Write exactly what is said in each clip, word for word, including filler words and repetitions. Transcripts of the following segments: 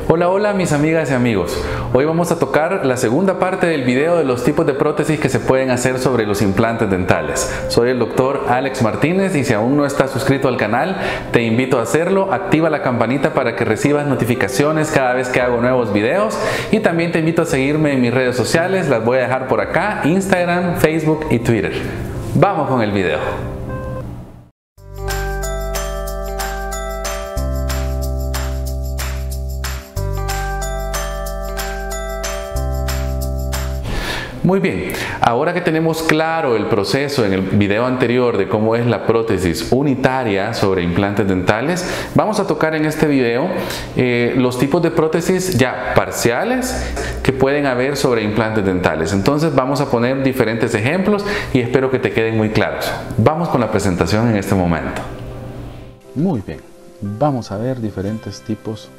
Hola, hola mis amigas y amigos. Hoy vamos a tocar la segunda parte del video de los tipos de prótesis que se pueden hacer sobre los implantes dentales. Soy el doctor Alex Martínez y si aún no estás suscrito al canal, te invito a hacerlo. Activa la campanita para que recibas notificaciones cada vez que hago nuevos videos y también te invito a seguirme en mis redes sociales. Las voy a dejar por acá: Instagram, Facebook y Twitter. Vamos con el video. Muy bien, ahora que tenemos claro el proceso en el video anterior de cómo es la prótesis unitaria sobre implantes dentales, vamos a tocar en este video eh, los tipos de prótesis ya parciales que pueden haber sobre implantes dentales. Entonces vamos a poner diferentes ejemplos y espero que te queden muy claros. Vamos con la presentación en este momento. Muy bien, vamos a ver diferentes tipos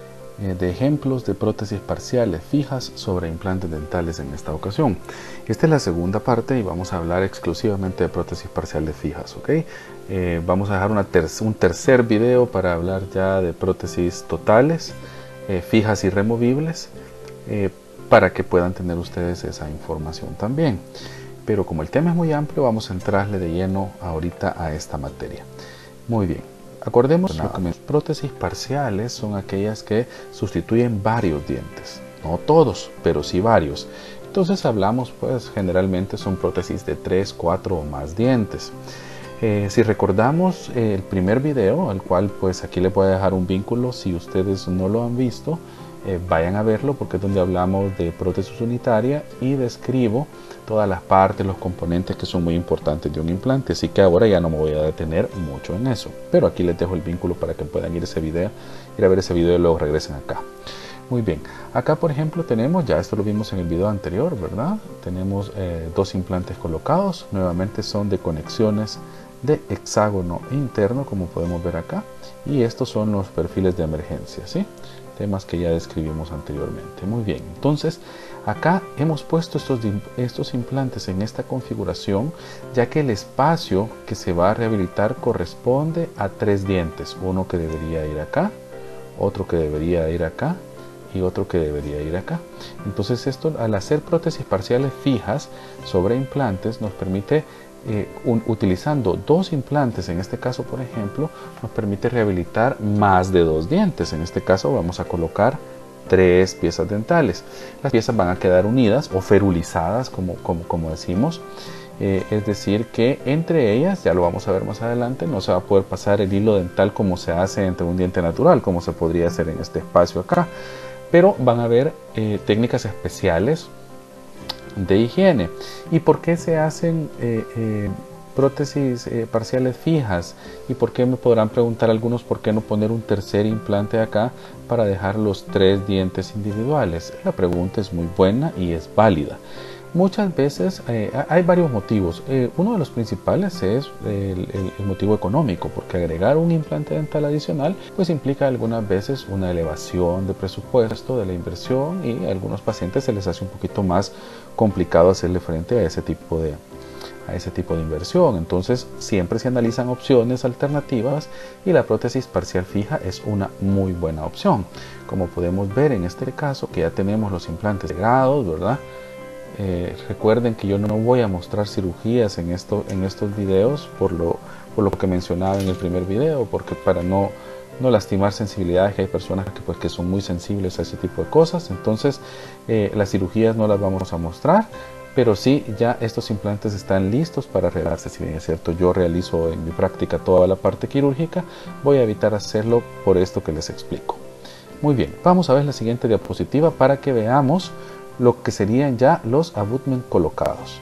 de ejemplos de prótesis parciales fijas sobre implantes dentales en esta ocasión. Esta es la segunda parte y vamos a hablar exclusivamente de prótesis parciales fijas, ¿ok? Eh, vamos a dejar una ter un tercer video para hablar ya de prótesis totales, eh, fijas y removibles, eh, para que puedan tener ustedes esa información también. Pero como el tema es muy amplio, vamos a entrarle de lleno ahorita a esta materia. Muy bien. Acordemos que las prótesis parciales son aquellas que sustituyen varios dientes, no todos, pero sí varios. Entonces hablamos, pues generalmente son prótesis de tres, cuatro o más dientes. Eh, si recordamos eh, el primer video, al cual pues aquí les voy a dejar un vínculo, si ustedes no lo han visto, eh, vayan a verlo porque es donde hablamos de prótesis unitaria y describo todas las partes, los componentes que son muy importantes de un implante, así que ahora ya no me voy a detener mucho en eso, pero aquí les dejo el vínculo para que puedan ir, ese video, ir a ver ese video y luego regresen acá. Muy bien, acá por ejemplo tenemos, ya esto lo vimos en el video anterior, ¿verdad? Tenemos eh, dos implantes colocados, nuevamente son de conexiones de hexágono interno, como podemos ver acá, y estos son los perfiles de emergencia, ¿sí? Temas que ya describimos anteriormente. Muy bien, entonces acá hemos puesto estos, estos implantes en esta configuración, ya que el espacio que se va a rehabilitar corresponde a tres dientes, uno que debería ir acá, otro que debería ir acá y otro que debería ir acá. Entonces esto, al hacer prótesis parciales fijas sobre implantes, nos permite Eh, un, utilizando dos implantes, en este caso por ejemplo, nos permite rehabilitar más de dos dientes. En este caso vamos a colocar tres piezas dentales. Las piezas van a quedar unidas o ferulizadas, como, como, como decimos, eh, es decir que entre ellas, ya lo vamos a ver más adelante, no se va a poder pasar el hilo dental como se hace entre un diente natural, como se podría hacer en este espacio acá, pero van a haber eh, técnicas especiales de higiene. ¿Y por qué se hacen eh, eh, prótesis eh, parciales fijas? ¿Y por qué, me podrán preguntar algunos, por qué no poner un tercer implante acá para dejar los tres dientes individuales? La pregunta es muy buena y es válida. Muchas veces eh, hay varios motivos. Eh, uno de los principales es el, el, el motivo económico, porque agregar un implante dental adicional pues implica algunas veces una elevación de presupuesto de la inversión y a algunos pacientes se les hace un poquito más complicado hacerle frente a ese tipo de, a ese tipo de inversión. Entonces siempre se analizan opciones alternativas y la prótesis parcial fija es una muy buena opción. Como podemos ver en este caso, que ya tenemos los implantes integrados, ¿verdad? Eh, recuerden que yo no voy a mostrar cirugías en, esto, en estos videos por lo, por lo que mencionaba en el primer video, porque para no, no lastimar sensibilidades, que hay personas que, pues, que son muy sensibles a ese tipo de cosas. Entonces eh, las cirugías no las vamos a mostrar, pero sí ya estos implantes están listos para realizarse. Si bien es cierto, yo realizo en mi práctica toda la parte quirúrgica, voy a evitar hacerlo por esto que les explico. Muy bien, vamos a ver la siguiente diapositiva para que veamos lo que serían ya los abutments colocados.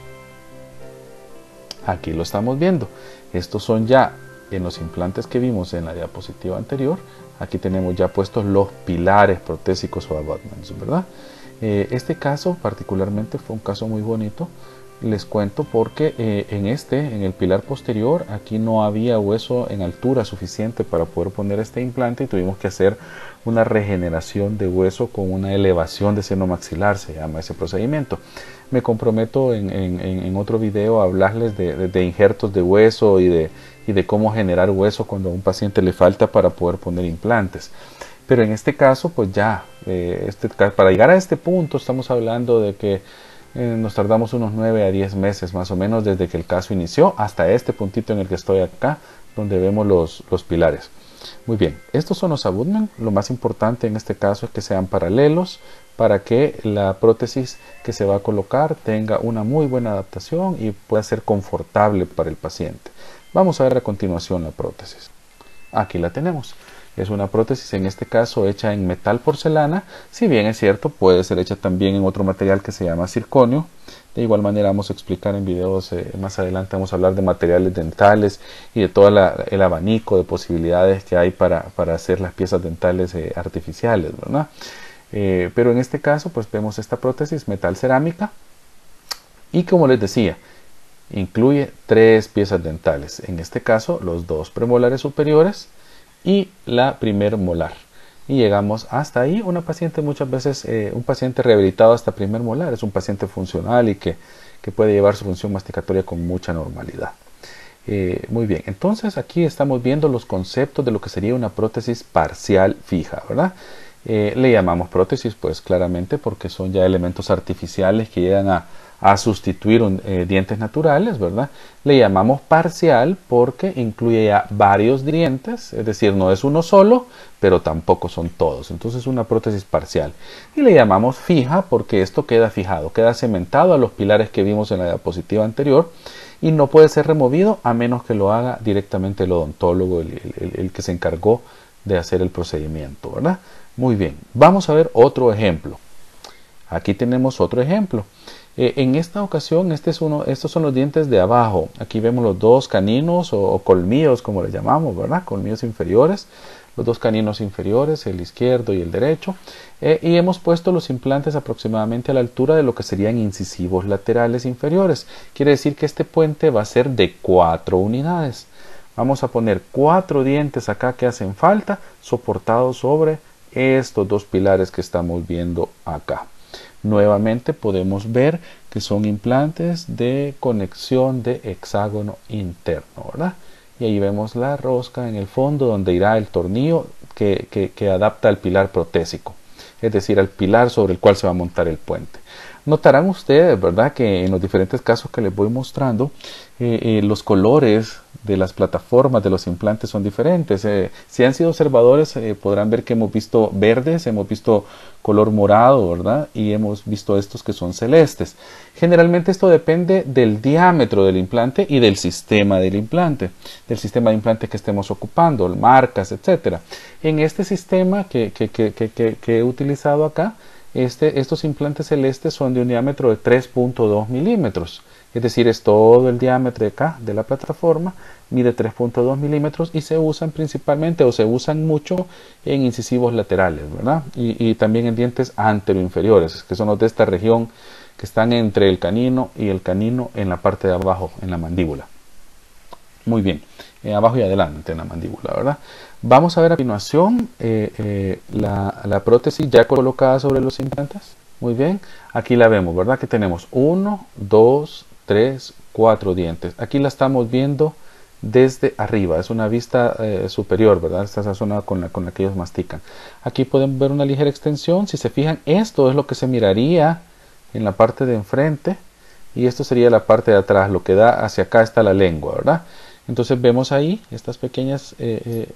Aquí lo estamos viendo. Estos son ya en los implantes que vimos en la diapositiva anterior. Aquí tenemos ya puestos los pilares protésicos o abutments, ¿verdad? Eh, este caso particularmente fue un caso muy bonito. Les cuento porque eh, en este, en el pilar posterior, aquí no había hueso en altura suficiente para poder poner este implante y tuvimos que hacer una regeneración de hueso con una elevación de seno maxilar, se llama ese procedimiento. Me comprometo en, en, en otro video a hablarles de, de, de injertos de hueso y de, y de cómo generar hueso cuando a un paciente le falta para poder poner implantes. Pero en este caso, pues ya, eh, este, para llegar a este punto estamos hablando de que eh, nos tardamos unos nueve a diez meses más o menos desde que el caso inició hasta este puntito en el que estoy acá, donde vemos los, los pilares. Muy bien, estos son los abutments. Lo más importante en este caso es que sean paralelos para que la prótesis que se va a colocar tenga una muy buena adaptación y pueda ser confortable para el paciente. Vamos a ver a continuación la prótesis. Aquí la tenemos. Es una prótesis en este caso hecha en metal porcelana, si bien es cierto puede ser hecha también en otro material que se llama circonio. De igual manera vamos a explicar en videos eh, más adelante, vamos a hablar de materiales dentales y de todo la, el abanico de posibilidades que hay para, para hacer las piezas dentales eh, artificiales, ¿verdad? Eh, pero en este caso pues vemos esta prótesis metal cerámica y como les decía, incluye tres piezas dentales, en este caso los dos premolares superiores y la primer molar, y llegamos hasta ahí. Una paciente muchas veces, eh, un paciente rehabilitado hasta primer molar es un paciente funcional y que, que puede llevar su función masticatoria con mucha normalidad. Eh, muy bien, entonces aquí estamos viendo los conceptos de lo que sería una prótesis parcial fija, ¿verdad? Eh, le llamamos prótesis pues claramente porque son ya elementos artificiales que llegan a a sustituir un, eh, dientes naturales, ¿verdad? Le llamamos parcial porque incluye ya varios dientes, es decir, no es uno solo, pero tampoco son todos. Entonces es una prótesis parcial. Y le llamamos fija porque esto queda fijado, queda cementado a los pilares que vimos en la diapositiva anterior y no puede ser removido a menos que lo haga directamente el odontólogo, el, el, el que se encargó de hacer el procedimiento, ¿verdad? Muy bien, vamos a ver otro ejemplo. Aquí tenemos otro ejemplo. Eh, en esta ocasión, este es uno, estos son los dientes de abajo. Aquí vemos los dos caninos o, o colmillos, como les llamamos, ¿verdad? Colmillos inferiores. Los dos caninos inferiores, el izquierdo y el derecho. Eh, y hemos puesto los implantes aproximadamente a la altura de lo que serían incisivos laterales inferiores. Quiere decir que este puente va a ser de cuatro unidades. Vamos a poner cuatro dientes acá que hacen falta, soportados sobre estos dos pilares que estamos viendo acá. Nuevamente podemos ver que son implantes de conexión de hexágono interno, ¿verdad? Y ahí vemos la rosca en el fondo donde irá el tornillo que, que, que adapta al pilar protésico, es decir, al pilar sobre el cual se va a montar el puente. Notarán ustedes, ¿verdad?, que en los diferentes casos que les voy mostrando, eh, eh, los colores de las plataformas de los implantes son diferentes. Eh, si han sido observadores, eh, podrán ver que hemos visto verdes, hemos visto color morado, ¿verdad? Y hemos visto estos que son celestes. Generalmente esto depende del diámetro del implante y del sistema del implante, del sistema de implante que estemos ocupando, marcas, etcétera. En este sistema que, que, que, que, que, que he utilizado acá, Este, estos implantes celestes son de un diámetro de tres punto dos milímetros, es decir, es todo el diámetro de acá de la plataforma, mide tres punto dos milímetros y se usan principalmente o se usan mucho en incisivos laterales, ¿verdad? Y, y también en dientes anteroinferiores, que son los de esta región que están entre el canino y el canino en la parte de abajo, en la mandíbula. Muy bien, eh, abajo y adelante en la mandíbula, ¿verdad? Vamos a ver a continuación eh, eh, la, la prótesis ya colocada sobre los implantes. Muy bien, aquí la vemos, ¿verdad? Que tenemos uno, dos, tres, cuatro dientes. Aquí la estamos viendo desde arriba, es una vista eh, superior, ¿verdad? Esta es la zona con la, con la que ellos mastican. Aquí pueden ver una ligera extensión. Si se fijan, esto es lo que se miraría en la parte de enfrente y esto sería la parte de atrás, lo que da hacia acá está la lengua, ¿verdad? Entonces vemos ahí estas pequeñas... Eh, eh,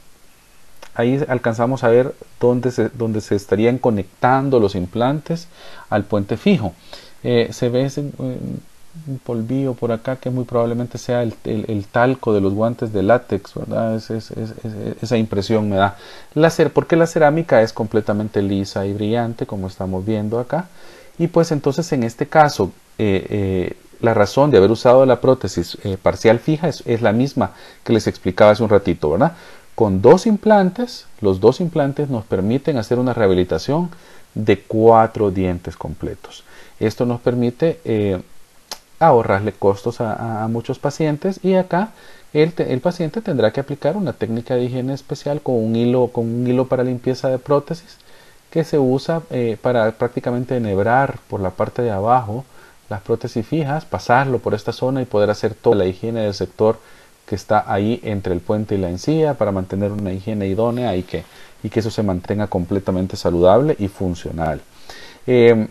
Ahí alcanzamos a ver dónde se, dónde se estarían conectando los implantes al puente fijo. Eh, se ve ese, un polvillo por acá que muy probablemente sea el, el, el talco de los guantes de látex, ¿verdad? Es, es, es, es, esa impresión me da. La cer porque la cerámica es completamente lisa y brillante, como estamos viendo acá. Y pues entonces en este caso, eh, eh, la razón de haber usado la prótesis eh, parcial fija es, es la misma que les explicaba hace un ratito, ¿verdad? Con dos implantes, los dos implantes nos permiten hacer una rehabilitación de cuatro dientes completos. Esto nos permite eh, ahorrarle costos a, a muchos pacientes y acá el, el paciente tendrá que aplicar una técnica de higiene especial con un hilo, con un hilo para limpieza de prótesis que se usa eh, para prácticamente enhebrar por la parte de abajo las prótesis fijas, pasarlo por esta zona y poder hacer toda la higiene del sector que está ahí entre el puente y la encía para mantener una higiene idónea y que, y que eso se mantenga completamente saludable y funcional. Eh,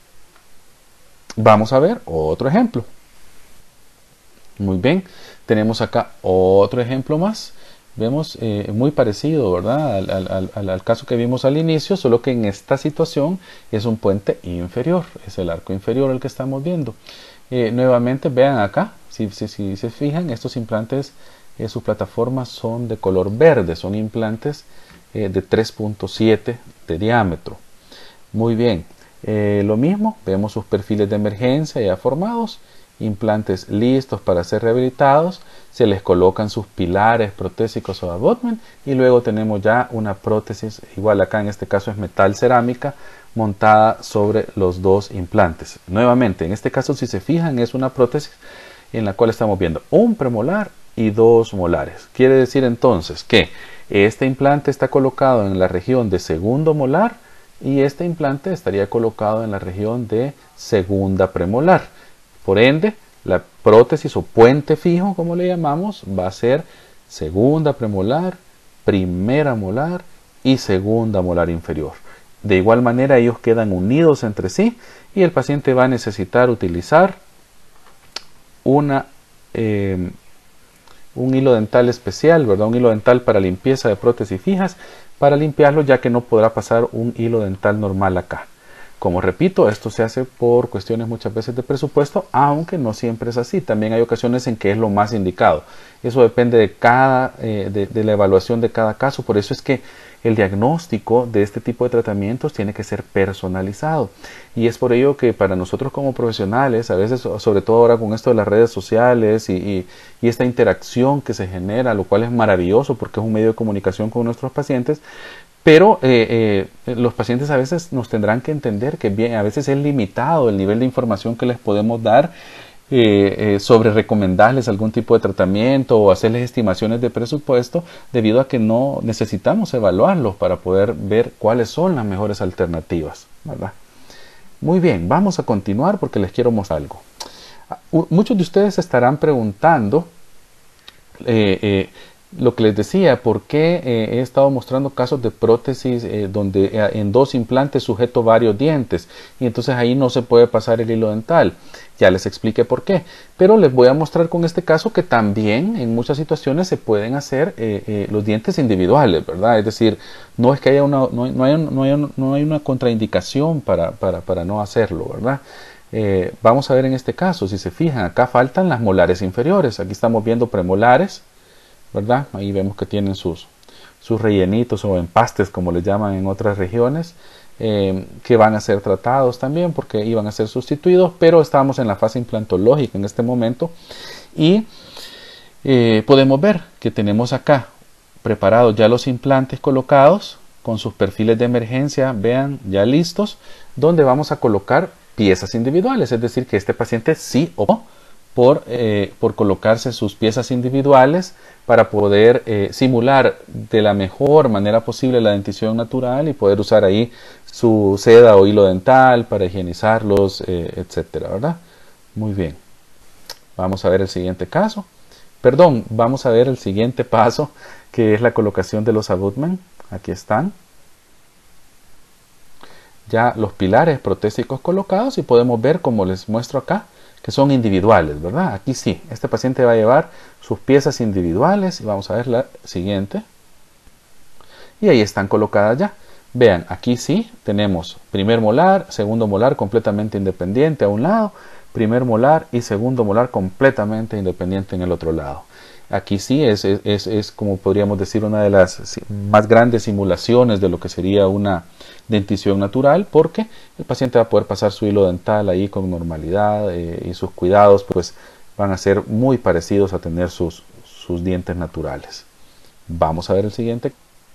vamos a ver otro ejemplo. Muy bien, tenemos acá otro ejemplo más. Vemos eh, muy parecido, ¿verdad? Al, al, al, al caso que vimos al inicio, solo que en esta situación es un puente inferior, es el arco inferior el que estamos viendo. Eh, nuevamente vean acá, si, si, si se fijan, estos implantes, eh, sus plataformas son de color verde, son implantes eh, de tres punto siete de diámetro. Muy bien, eh, lo mismo, vemos sus perfiles de emergencia ya formados, implantes listos para ser rehabilitados, se les colocan sus pilares protésicos o abutment y luego tenemos ya una prótesis, igual acá en este caso es metal cerámica, montada sobre los dos implantes. Nuevamente, en este caso si se fijan es una prótesis en la cual estamos viendo un premolar y dos molares. Quiere decir entonces que este implante está colocado en la región de segundo molar y este implante estaría colocado en la región de segunda premolar. Por ende, la prótesis o puente fijo, como le llamamos, va a ser segunda premolar, primera molar y segunda molar inferior. De igual manera, ellos quedan unidos entre sí y el paciente va a necesitar utilizar una, eh, un hilo dental especial, ¿verdad? Un hilo dental para limpieza de prótesis fijas, para limpiarlo, ya que no podrá pasar un hilo dental normal acá. Como repito, esto se hace por cuestiones muchas veces de presupuesto, aunque no siempre es así. También hay ocasiones en que es lo más indicado. Eso depende de, cada, eh, de, de la evaluación de cada caso. Por eso es que el diagnóstico de este tipo de tratamientos tiene que ser personalizado. Y es por ello que para nosotros como profesionales, a veces, sobre todo ahora con esto de las redes sociales y, y, y esta interacción que se genera, lo cual es maravilloso porque es un medio de comunicación con nuestros pacientes, pero eh, eh, los pacientes a veces nos tendrán que entender que bien, a veces es limitado el nivel de información que les podemos dar eh, eh, sobre recomendarles algún tipo de tratamiento o hacerles estimaciones de presupuesto, debido a que no necesitamos evaluarlos para poder ver cuáles son las mejores alternativas, ¿verdad? Muy bien, vamos a continuar porque les quiero mostrar algo. Muchos de ustedes se estarán preguntando eh, eh, lo que les decía, por qué eh, he estado mostrando casos de prótesis eh, donde eh, en dos implantes sujeto varios dientes y entonces ahí no se puede pasar el hilo dental. Ya les expliqué por qué, pero les voy a mostrar con este caso que también en muchas situaciones se pueden hacer eh, eh, los dientes individuales, ¿verdad? Es decir, no es que haya una, no, no, hay, no, hay, no hay una contraindicación para, para, para no hacerlo, ¿verdad? Eh, vamos a ver en este caso, si se fijan, acá faltan las molares inferiores. Aquí estamos viendo premolares, ¿verdad? Ahí vemos que tienen sus, sus rellenitos o empastes, como les llaman en otras regiones, eh, que van a ser tratados también porque iban a ser sustituidos, pero estamos en la fase implantológica en este momento y eh, podemos ver que tenemos acá preparados ya los implantes colocados con sus perfiles de emergencia, vean, ya listos, donde vamos a colocar piezas individuales, es decir, que este paciente sí optó por, eh, por colocarse sus piezas individuales para poder eh, simular de la mejor manera posible la dentición natural y poder usar ahí su seda o hilo dental para higienizarlos, eh, etcétera, ¿verdad? Muy bien. Vamos a ver el siguiente caso. Perdón, vamos a ver el siguiente paso, que es la colocación de los abutment. Aquí están. Ya los pilares protésicos colocados y podemos ver, como les muestro acá, que son individuales, ¿verdad? Aquí sí, este paciente va a llevar sus piezas individuales y vamos a ver la siguiente. Y ahí están colocadas ya. Vean, aquí sí tenemos primer molar, segundo molar completamente independiente a un lado, primer molar y segundo molar completamente independiente en el otro lado. Aquí sí es, es, es, es como podríamos decir una de las más grandes simulaciones de lo que sería una dentición natural, porque el paciente va a poder pasar su hilo dental ahí con normalidad eh, y sus cuidados pues van a ser muy parecidos a tener sus, sus dientes naturales. Vamos a ver el siguiente.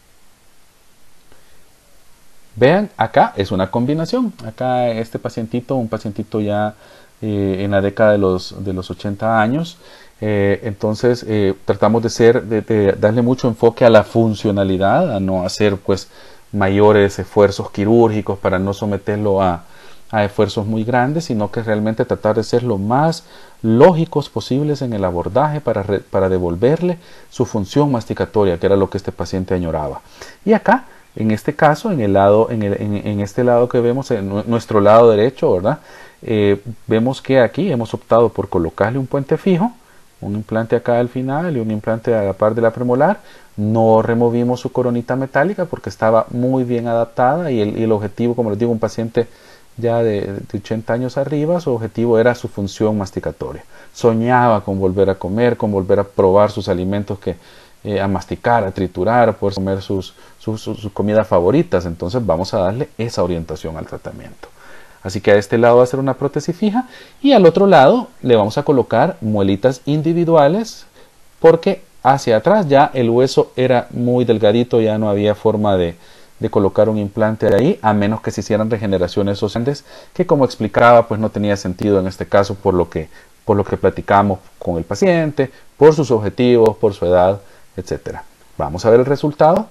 Vean, acá es una combinación. Acá este pacientito, un pacientito ya eh, en la década de los, de los ochenta años, eh, entonces eh, tratamos de, ser, de, de darle mucho enfoque a la funcionalidad, a no hacer pues mayores esfuerzos quirúrgicos para no someterlo a, a esfuerzos muy grandes, sino que realmente tratar de ser lo más lógicos posibles en el abordaje para, re, para devolverle su función masticatoria, que era lo que este paciente añoraba. Y acá, en este caso, en, el lado, en, el, en, en este lado que vemos, en nuestro lado derecho, ¿verdad? Eh, vemos que aquí hemos optado por colocarle un puente fijo, un implante acá al final y un implante a la par de la premolar. No removimos su coronita metálica porque estaba muy bien adaptada y el, y el objetivo, como les digo, un paciente ya de, de ochenta años arriba, su objetivo era su función masticatoria. Soñaba con volver a comer, con volver a probar sus alimentos, que eh, a masticar, a triturar, a poder comer sus, sus, sus, sus comidas favoritas. Entonces vamos a darle esa orientación al tratamiento. Así que a este lado va a ser una prótesis fija y al otro lado le vamos a colocar muelitas individuales porque hacia atrás ya el hueso era muy delgadito, ya no había forma de, de colocar un implante ahí, a menos que se hicieran regeneraciones óseas, que como explicaba, pues no tenía sentido en este caso por lo que, por lo que platicamos con el paciente, por sus objetivos, por su edad, etcétera. Vamos a ver el resultado.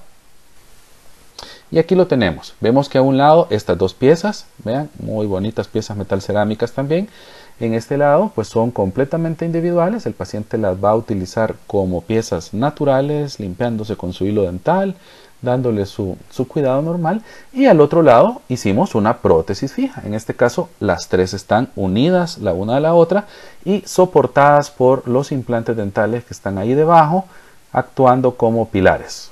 Y aquí lo tenemos. Vemos que a un lado estas dos piezas, vean, muy bonitas piezas metal cerámicas también. En este lado pues son completamente individuales. El paciente las va a utilizar como piezas naturales, limpiándose con su hilo dental, dándole su, su cuidado normal. Y al otro lado hicimos una prótesis fija. En este caso las tres están unidas la una a la otra y soportadas por los implantes dentales que están ahí debajo, actuando como pilares.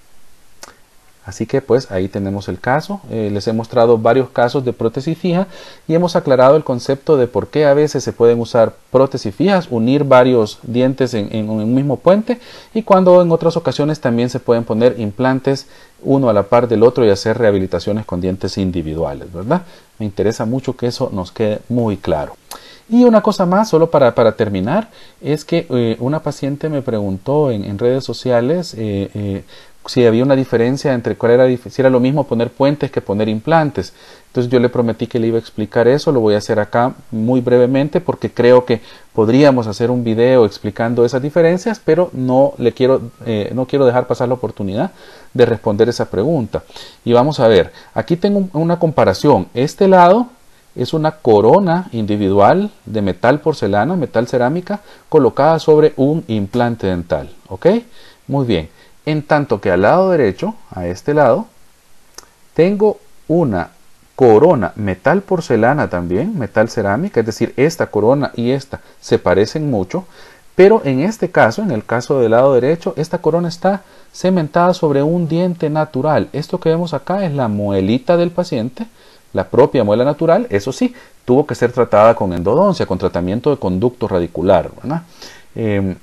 Así que pues ahí tenemos el caso. Eh, les he mostrado varios casos de prótesis fija y hemos aclarado el concepto de por qué a veces se pueden usar prótesis fijas, unir varios dientes en, en un mismo puente, y cuando en otras ocasiones también se pueden poner implantes uno a la par del otro y hacer rehabilitaciones con dientes individuales, ¿verdad? Me interesa mucho que eso nos quede muy claro. Y una cosa más, solo para, para terminar, es que eh, una paciente me preguntó en, en redes sociales eh, eh, si había una diferencia entre cuál era, si era lo mismo poner puentes que poner implantes. Entonces yo le prometí que le iba a explicar eso, lo voy a hacer acá muy brevemente porque creo que podríamos hacer un video explicando esas diferencias, pero no, le quiero, eh, no quiero dejar pasar la oportunidad de responder esa pregunta. Y vamos a ver, aquí tengo una comparación. Este lado es una corona individual de metal porcelana, metal cerámica, colocada sobre un implante dental. ¿Ok? Muy bien. En tanto que al lado derecho, a este lado, tengo una corona metal porcelana también, metal cerámica, es decir, esta corona y esta se parecen mucho, pero en este caso, en el caso del lado derecho, esta corona está cementada sobre un diente natural. Esto que vemos acá es la muelita del paciente, la propia muela natural. Eso sí, tuvo que ser tratada con endodoncia, con tratamiento de conducto radicular, ¿verdad? Eh,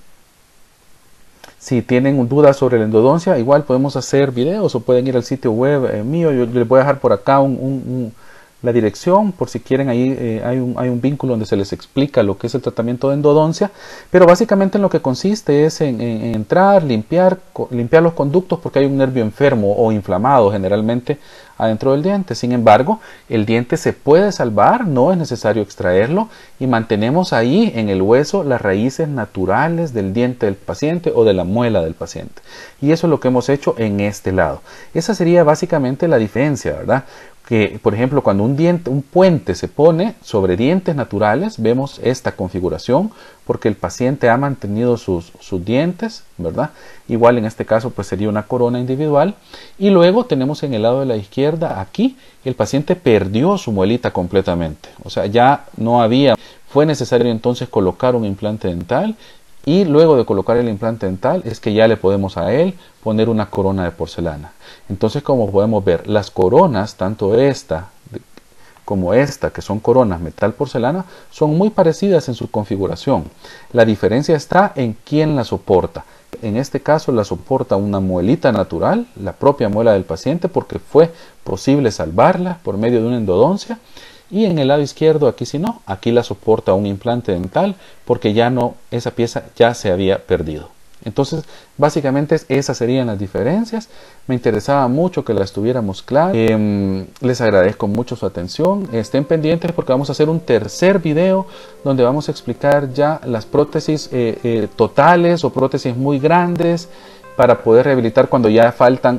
Si tienen dudas sobre la endodoncia, igual podemos hacer videos o pueden ir al sitio web eh, mío. Yo les voy a dejar por acá un, un, un, la dirección por si quieren. Ahí eh, hay, un, hay un vínculo donde se les explica lo que es el tratamiento de endodoncia. Pero básicamente en lo que consiste es en, en, en entrar, limpiar, limpiar los conductos porque hay un nervio enfermo o inflamado generalmente adentro del diente. Sin embargo, el diente se puede salvar, no es necesario extraerlo y mantenemos ahí en el hueso las raíces naturales del diente del paciente o de la muela del paciente. Y eso es lo que hemos hecho en este lado. Esa sería básicamente la diferencia, ¿verdad? Que, por ejemplo, cuando un diente, un puente se pone sobre dientes naturales, vemos esta configuración porque el paciente ha mantenido sus, sus dientes, ¿verdad? Igual en este caso pues sería una corona individual. Y luego tenemos en el lado de la izquierda, aquí, el paciente perdió su muelita completamente. O sea, ya no había, fue necesario entonces colocar un implante dental. Y luego de colocar el implante dental es que ya le podemos a él poner una corona de porcelana. Entonces, como podemos ver, las coronas, tanto esta como esta, que son coronas metal porcelana, son muy parecidas en su configuración. La diferencia está en quién la soporta. En este caso la soporta una muelita natural, la propia muela del paciente, porque fue posible salvarla por medio de una endodoncia. Y en el lado izquierdo, aquí si no, aquí la soporta un implante dental porque ya no, esa pieza ya se había perdido. Entonces, básicamente esas serían las diferencias. Me interesaba mucho que las tuviéramos claras. Eh, les agradezco mucho su atención. Estén pendientes porque vamos a hacer un tercer video donde vamos a explicar ya las prótesis eh, eh, totales o prótesis muy grandes para poder rehabilitar cuando ya faltan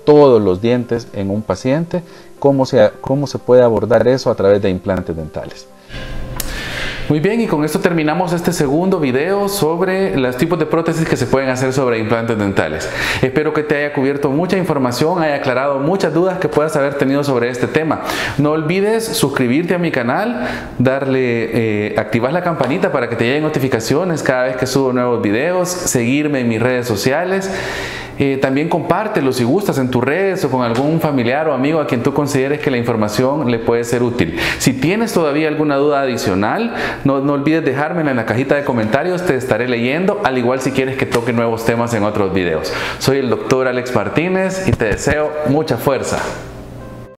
todos los dientes en un paciente, cómo se, cómo se puede abordar eso a través de implantes dentales. Muy bien, y con esto terminamos este segundo video sobre los tipos de prótesis que se pueden hacer sobre implantes dentales. Espero que te haya cubierto mucha información, haya aclarado muchas dudas que puedas haber tenido sobre este tema. No olvides suscribirte a mi canal, darle, eh, activar la campanita para que te lleguen notificaciones cada vez que subo nuevos videos, seguirme en mis redes sociales. Eh, también compártelo si gustas en tus redes o con algún familiar o amigo a quien tú consideres que la información le puede ser útil. Si tienes todavía alguna duda adicional, no, no olvides dejármela en la cajita de comentarios, te estaré leyendo, al igual si quieres que toque nuevos temas en otros videos. Soy el doctor Alex Martínez y te deseo mucha fuerza.